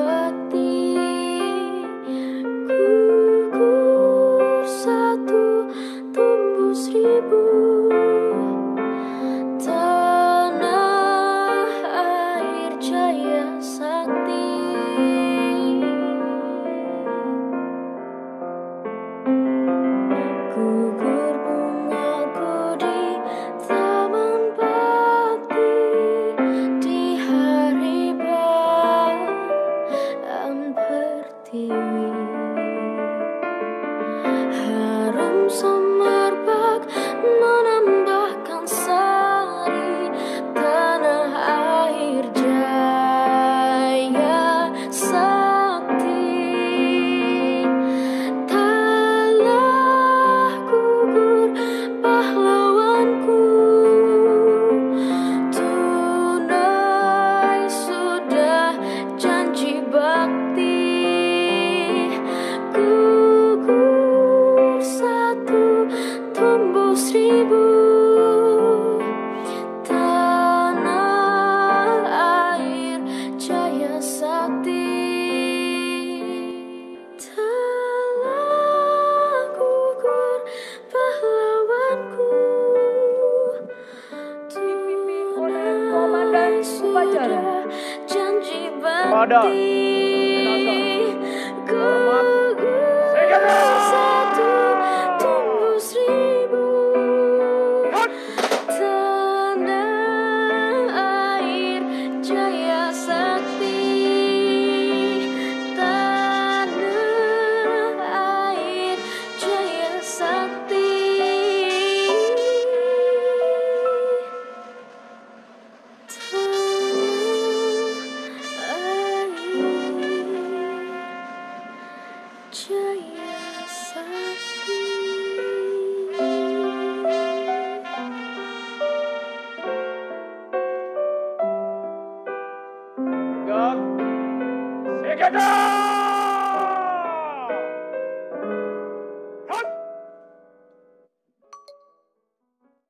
bakti. Gugur satu, tumbuh seribu. Tanah air jaya sakti. Gugur bungaku di taman bakti, di hari bulan pertiwi. Harum semerbak menambahkan sari, tanah air jaya sakti. Telah gugur pahlawanku, tunai sudah janji bakti. Gugur satu, tumbuh seribu. Tanah air jaya sakti. Telah gugur pahlawanku, tunai sudah janji bakti. Gugur satu, tumbuh seribu. Tanah air jaya sakti. Tanah air jaya sakti. Jaya sakti. Segera!